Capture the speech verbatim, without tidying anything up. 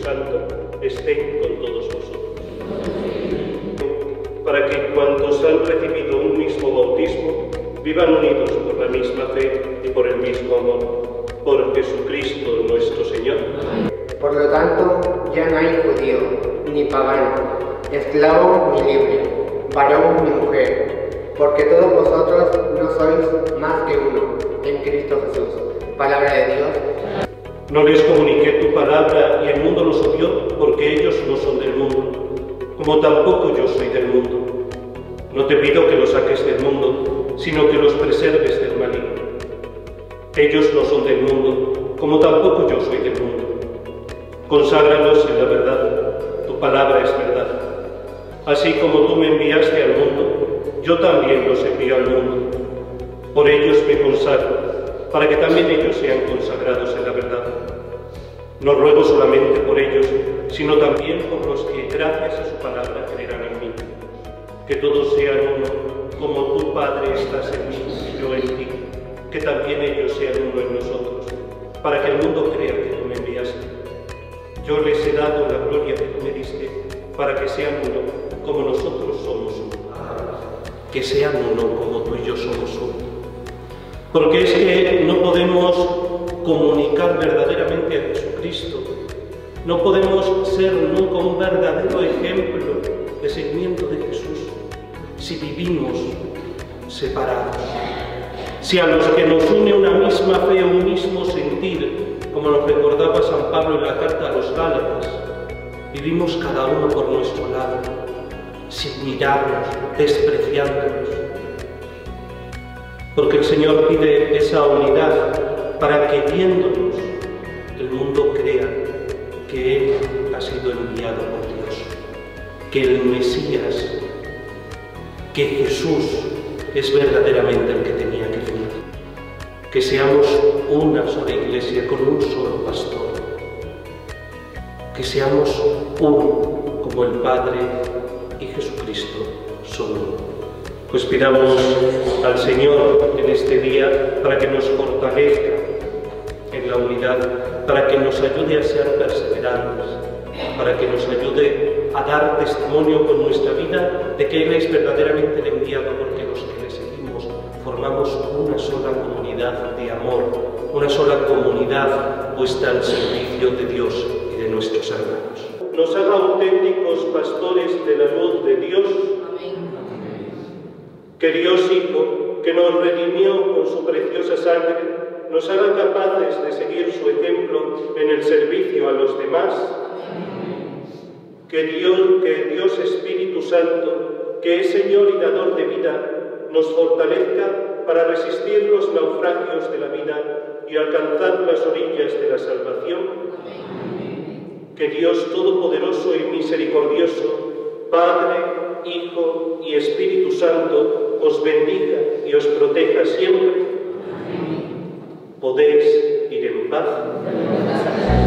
Santo estén con todos vosotros. Para que cuantos han recibido un mismo bautismo vivan unidos por la misma fe y por el mismo amor. Por Jesucristo nuestro Señor. Por lo tanto, ya no hay judío, ni pagano, esclavo ni libre, varón ni mujer, porque todos vosotros no sois más que uno, en Cristo Jesús. Palabra de Dios. No les comuniqué tu palabra y el mundo los odió, porque ellos no son del mundo, como tampoco yo soy del mundo. No te pido que los saques del mundo, sino que los preserves del maligno. Ellos no son del mundo, como tampoco yo soy del mundo. Conságralos en la verdad, tu palabra es verdad. Así como tú me enviaste al mundo, yo también los envío al mundo. Por ellos me consagro, para que también ellos sean consagrados en la verdad. No ruego solamente por ellos, sino también por los que, gracias a su palabra, creerán en mí. Que todos sean uno, como tú, Padre, estás en mí y yo en ti. Que también ellos sean uno en nosotros, para que el mundo crea que tú me enviaste. Yo les he dado la gloria que tú me diste, para que sean uno, como nosotros somos uno. Que sean uno, como tú y yo somos uno. Porque es que no podemos comunicar verdaderamente a Jesucristo, no podemos ser nunca un verdadero ejemplo de seguimiento de Jesús si vivimos separados. Si a los que nos une una misma fe, un mismo sentir, como nos recordaba San Pablo en la carta a los Gálatas, vivimos cada uno por nuestro lado, sin mirarnos, despreciándonos. Porque el Señor pide esa unidad para que viéndonos el mundo crea que Él ha sido enviado por Dios, que el Mesías, que Jesús es verdaderamente el que tenía que venir. Que seamos una sola iglesia con un solo pastor. Que seamos uno como el Padre y Jesucristo son uno. Pues pidamos al Señor en este día para que nos fortalezca en la unidad, para que nos ayude a ser perseverantes, para que nos ayude a dar testimonio con nuestra vida de que Él es verdaderamente el enviado, porque los que le seguimos formamos una sola comunidad de amor, una sola comunidad puesta al servicio de Dios y de nuestros hermanos. Nos haga auténticos pastores de la luz de Dios. Que Dios Hijo, que nos redimió con su preciosa sangre, nos haga capaces de seguir su ejemplo en el servicio a los demás. Que Dios, que Dios Espíritu Santo, que es Señor y dador de vida, nos fortalezca para resistir los naufragios de la vida y alcanzar las orillas de la salvación. Que Dios Todopoderoso y Misericordioso, Padre, Hijo y Espíritu Santo, os bendiga y os proteja siempre. Podéis ir en paz.